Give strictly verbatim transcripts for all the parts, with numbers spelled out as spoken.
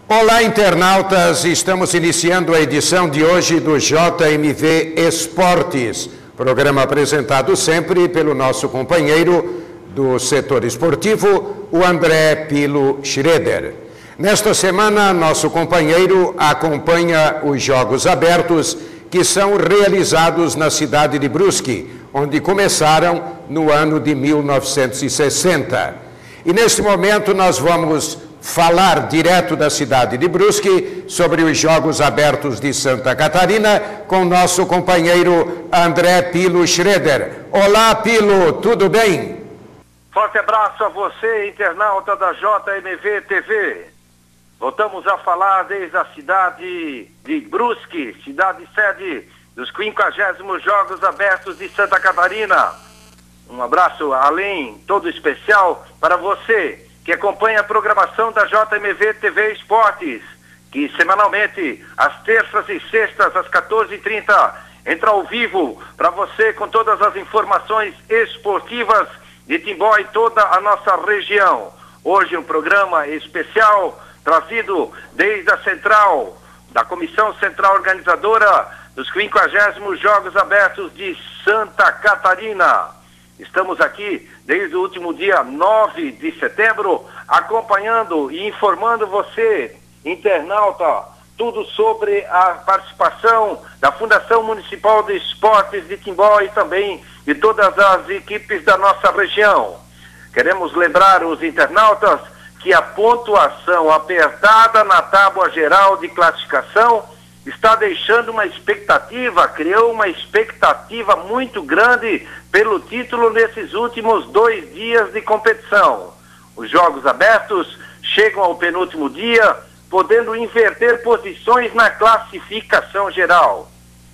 Olá, internautas! Estamos iniciando a edição de hoje do J M V Esportes, programa apresentado sempre pelo nosso companheiro do setor esportivo, o André Pilo Schroeder. Nesta semana, nosso companheiro acompanha os Jogos Abertos que são realizados na cidade de Brusque, onde começaram no ano de mil novecentos e sessenta. E neste momento nós vamos falar direto da cidade de Brusque sobre os Jogos Abertos de Santa Catarina com nosso companheiro André Pilo Schroeder. Olá, Pilo, tudo bem? Forte abraço a você, internauta da J M V T V. Voltamos a falar desde a cidade de Brusque, cidade sede dos quinquagésimos Jogos Abertos de Santa Catarina. Um abraço além todo especial para você que acompanha a programação da J M V T V Esportes, que semanalmente, às terças e sextas, às quatorze e trinta, entra ao vivo para você com todas as informações esportivas de Timbó e toda a nossa região. Hoje um programa especial trazido desde a central, da Comissão Central Organizadora dos quinquagésimos Jogos Abertos de Santa Catarina. Estamos aqui desde o último dia nove de setembro, acompanhando e informando você, internauta, tudo sobre a participação da Fundação Municipal de Esportes de Timbó e também de todas as equipes da nossa região. Queremos lembrar os internautas que a pontuação apertada na tábua geral de classificação está deixando uma expectativa, criou uma expectativa muito grande pelo título nesses últimos dois dias de competição. Os Jogos Abertos chegam ao penúltimo dia, podendo inverter posições na classificação geral.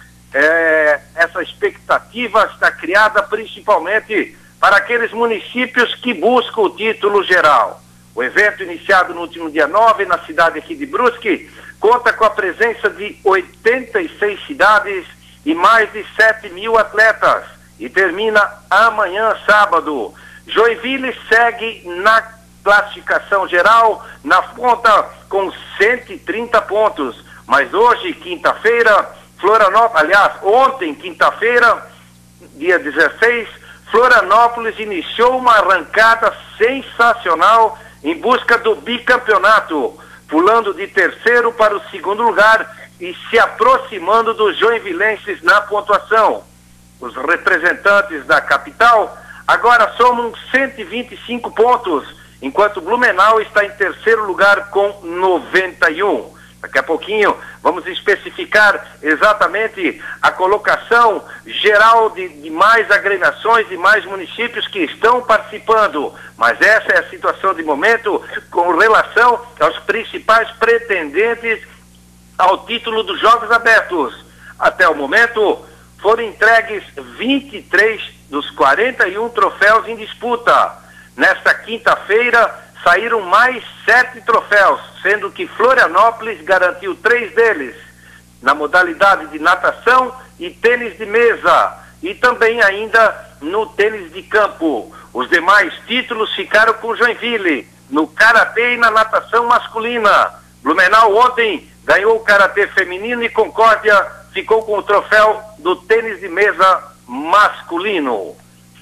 É, essa expectativa está criada principalmente para aqueles municípios que buscam o título geral. O evento, iniciado no último dia nove, na cidade aqui de Brusque, conta com a presença de oitenta e seis cidades e mais de sete mil atletas e termina amanhã, sábado. Joinville segue na classificação geral, na ponta com cento e trinta pontos, mas hoje, quinta-feira, Florianópolis, aliás, ontem, quinta-feira, dia dezesseis, Florianópolis iniciou uma arrancada sensacional em busca do bicampeonato, pulando de terceiro para o segundo lugar e se aproximando dos joinvilenses na pontuação. Os representantes da capital agora somam cento e vinte e cinco pontos, enquanto Blumenau está em terceiro lugar com noventa e um. Daqui a pouquinho vamos especificar exatamente a colocação geral de, de mais agremiações e mais municípios que estão participando. Mas essa é a situação de momento com relação aos principais pretendentes ao título dos Jogos Abertos. Até o momento foram entregues vinte e três dos quarenta e um troféus em disputa. Nesta quinta-feira saíram mais sete troféus, sendo que Florianópolis garantiu três deles, na modalidade de natação e tênis de mesa, e também ainda no tênis de campo. Os demais títulos ficaram com Joinville, no karatê e na natação masculina. Blumenau ontem ganhou o karatê feminino e Concórdia ficou com o troféu do tênis de mesa masculino.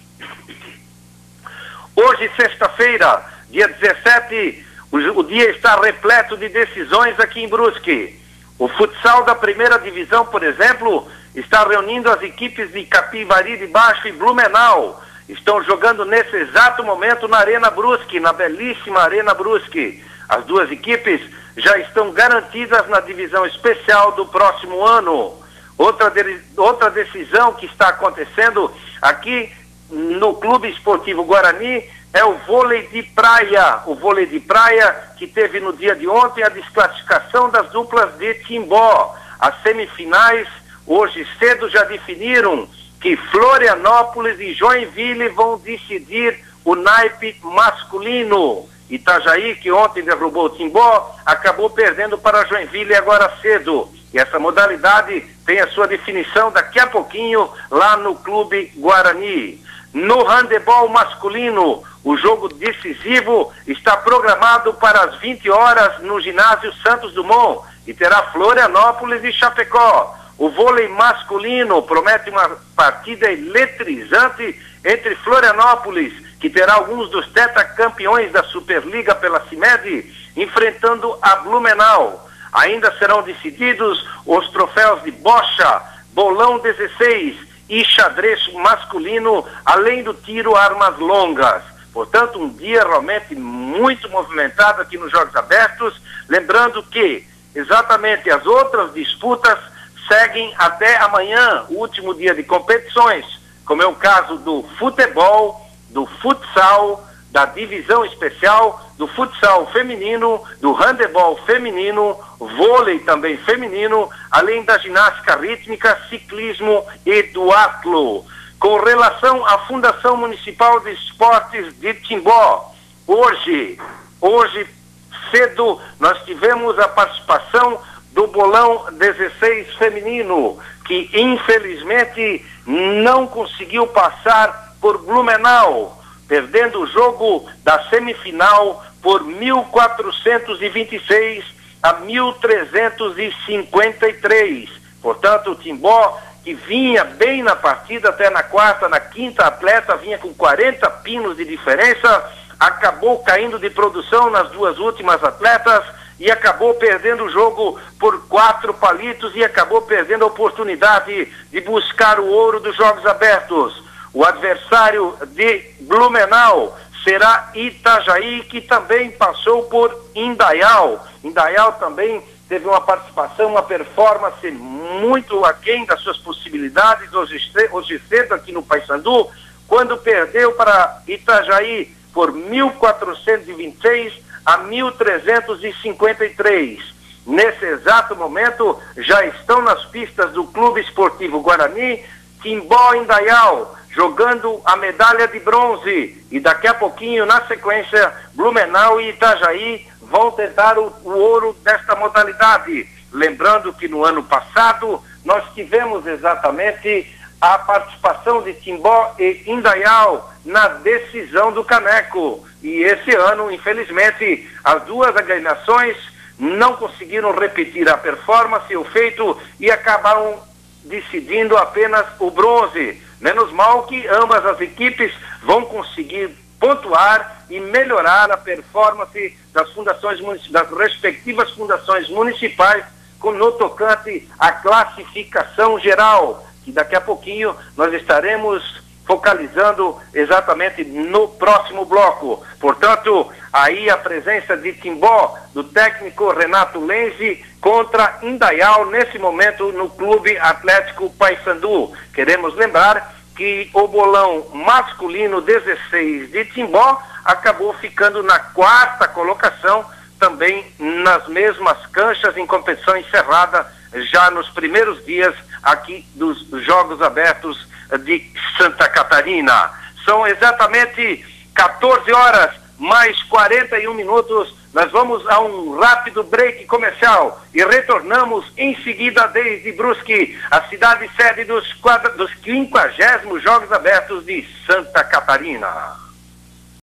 Hoje, sexta-feira, dia dezessete, o, o dia está repleto de decisões aqui em Brusque. O futsal da primeira divisão, por exemplo, está reunindo as equipes de Capivari de Baixo e Blumenau. Estão jogando nesse exato momento na Arena Brusque, na belíssima Arena Brusque. As duas equipes já estão garantidas na divisão especial do próximo ano. Outra, de, outra decisão que está acontecendo aqui no Clube Esportivo Guarani é o vôlei de praia. O vôlei de praia que teve no dia de ontem a desclassificação das duplas de Timbó. As semifinais, hoje cedo, já definiram que Florianópolis e Joinville vão decidir o naipe masculino. Itajaí, que ontem derrubou o Timbó, acabou perdendo para Joinville agora cedo. E essa modalidade tem a sua definição daqui a pouquinho lá no Clube Guarani. No handebol masculino, o jogo decisivo está programado para as vinte horas no ginásio Santos Dumont e terá Florianópolis e Chapecó. O vôlei masculino promete uma partida eletrizante entre Florianópolis, que terá alguns dos tetracampeões da Superliga pela CIMED, enfrentando a Blumenau. Ainda serão decididos os troféus de bocha, bolão dezesseis e xadrez masculino, além do tiro armas longas. Portanto, um dia realmente muito movimentado aqui nos Jogos Abertos, lembrando que exatamente as outras disputas seguem até amanhã, o último dia de competições, como é o caso do futebol, do futsal, da divisão especial, do futsal feminino, do handebol feminino, vôlei também feminino, além da ginástica rítmica, ciclismo e duatlo. Com relação à Fundação Municipal de Esportes de Timbó, hoje, hoje cedo, nós tivemos a participação do bolão dezesseis feminino, que infelizmente não conseguiu passar por Blumenau, perdendo o jogo da semifinal por mil quatrocentos e vinte e seis a mil trezentos e cinquenta e três. Portanto, o Timbó, que vinha bem na partida até na quarta, na quinta atleta, vinha com quarenta pinos de diferença, acabou caindo de produção nas duas últimas atletas e acabou perdendo o jogo por quatro palitos e acabou perdendo a oportunidade de buscar o ouro dos Jogos Abertos. O adversário de Blumenau será Itajaí, que também passou por Indaial. Indaial também teve uma participação, uma performance muito aquém das suas possibilidades, hoje, hoje cedo aqui no Paysandu, quando perdeu para Itajaí por mil quatrocentos e vinte e seis a mil trezentos e cinquenta e três. Nesse exato momento, já estão nas pistas do Clube Esportivo Guarani, Timbó e Indaial, jogando a medalha de bronze. E daqui a pouquinho, na sequência, Blumenau e Itajaí vão tentar o, o ouro desta modalidade. Lembrando que no ano passado, nós tivemos exatamente a participação de Timbó e Indaial na decisão do caneco. E esse ano, infelizmente, as duas agremiações não conseguiram repetir a performance, o feito, e acabaram decidindo apenas o bronze. Menos mal que ambas as equipes vão conseguir pontuar e melhorar a performance das fundações das respectivas fundações municipais no tocante à classificação geral, que daqui a pouquinho nós estaremos focalizando exatamente no próximo bloco. Portanto, aí a presença de Timbó, do técnico Renato Lenzi, contra Indaial, nesse momento no Clube Atlético Paysandu. Queremos lembrar que o bolão masculino dezesseis de Timbó acabou ficando na quarta colocação, também nas mesmas canchas, em competição encerrada, já nos primeiros dias aqui dos Jogos Abertos de Santa Catarina. São exatamente quatorze horas mais quarenta e um minutos. Nós vamos a um rápido break comercial e retornamos em seguida desde Brusque, a cidade sede dos, dos quinquagésimos Jogos Abertos de Santa Catarina.